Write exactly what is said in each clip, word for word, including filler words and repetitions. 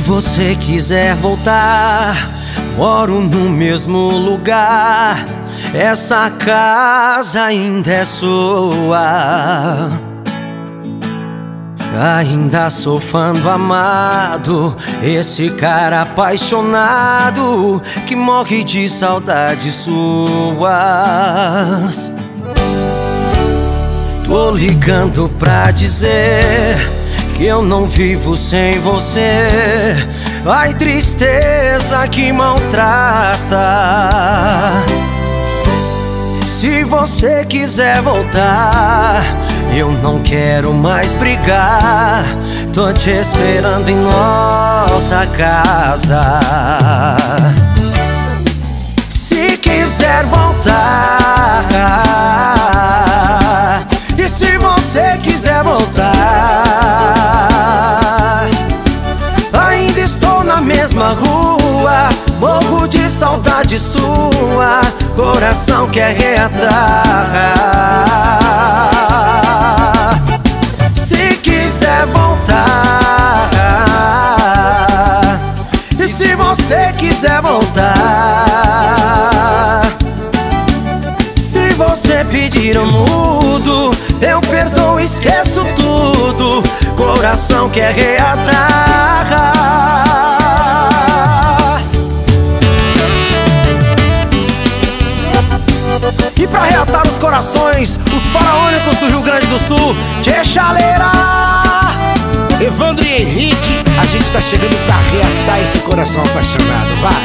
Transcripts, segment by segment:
você quiser voltar, moro no mesmo lugar. Essa casa ainda é sua. Ainda sou fã do amado, esse cara apaixonado que morre de saudades suas. Tô ligando pra dizer que eu não vivo sem você. Ai, tristeza que maltrata. Se você quiser voltar, eu não quero mais brigar. Tô te esperando em nossa casa. Se quiser voltar, e se você quiser voltar, ainda estou na mesma rua, morro de saudade sua, coração quer reatar. Se quiser voltar, e se você quiser voltar, se você pedir eu mudo, eu perdoo, esqueço tudo, coração quer reatar. E pra reatar os corações, os faraônicos do Rio Grande do Sul, tchê chaleira! Evandro e Henrique, a gente tá chegando pra reatar esse coração apaixonado, vai!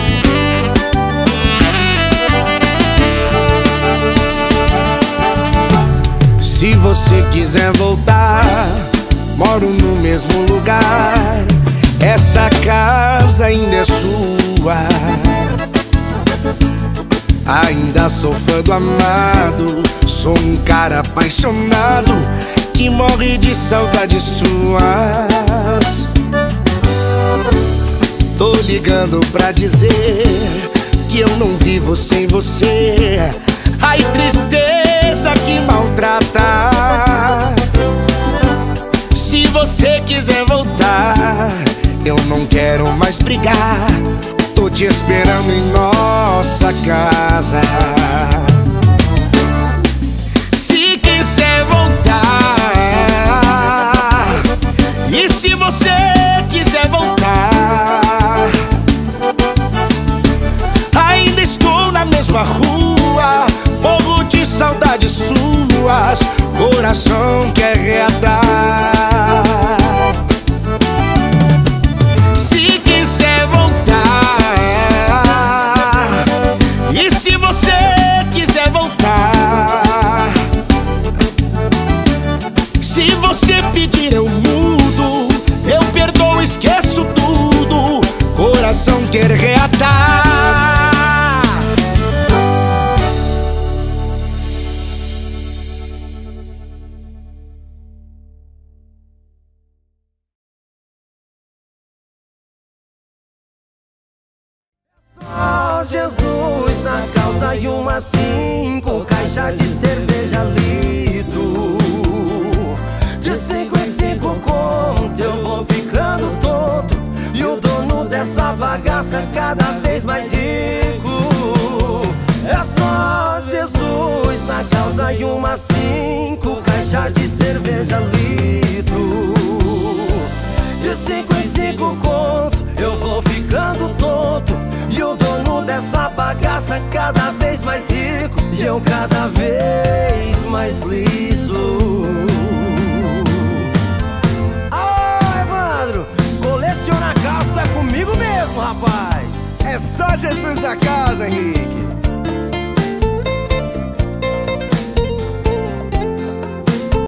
Se você quiser voltar, moro no mesmo lugar. Essa casa ainda é sua. Ainda sou fã do amado, sou um cara apaixonado que morre de saudades suas. Tô ligando pra dizer que eu não vivo sem você. Ai, tristeza que maltrata. Se você quiser voltar, eu não quero mais brigar. Tô te esperando em nossa casa. Se quiser voltar, e se você quiser voltar, ainda estou na mesma rua, morro de saudades suas, coração quer reatar. Se quiser voltar, e se você quiser voltar, se você pedir eu mudo, eu perdoo, esqueço tudo, coração quer reatar. Só Jesus na calça e uma cinco, caixa de cerveja litro. De cinco em cinco conto eu vou ficando tonto, e o dono dessa bagaça cada vez mais rico. É só Jesus na calça e uma cinco, caixa de cerveja litro. De cinco em cinco conto eu vou ficando tonto, e o dono dessa bagaça cada vez mais rico, e eu cada vez mais liso. Ah, Evandro, colecionar casco é comigo mesmo, rapaz. É só Jesus na casa, Henrique.